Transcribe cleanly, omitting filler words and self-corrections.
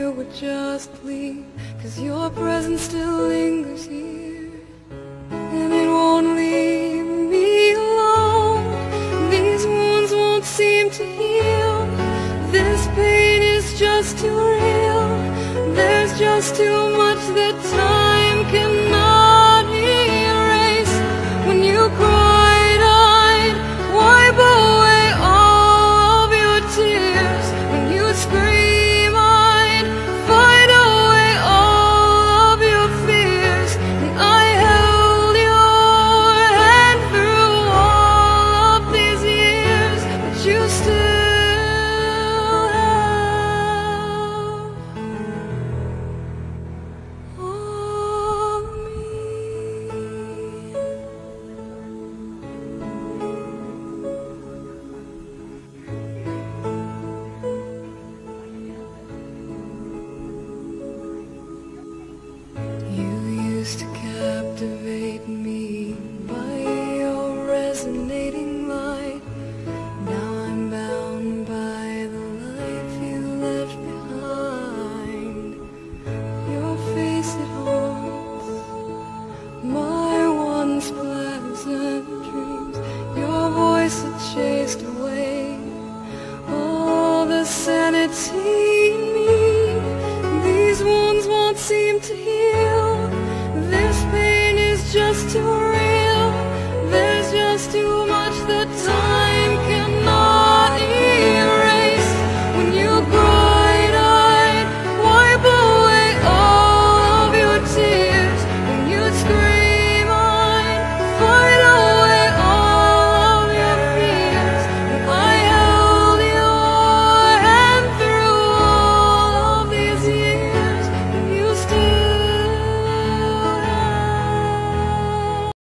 you would just leave, 'cause your presence still lingers here, and it won't leave me alone. These wounds won't seem to heal. This pain is just too real. There's just too much that time cannot erase. When you cried, I'd wipe away all of your tears. When you scream, I'd fight away all of your fears. And I held your hand through all of these years, but you still have all of me. You used to captivate me by your resonating light. Now I'm bound by the life you left behind. Your face, it haunts my once pleasant dreams. Your voice, it chased away all the sanity in me. These wounds won't seem to heal. This pain is just too real. There's just too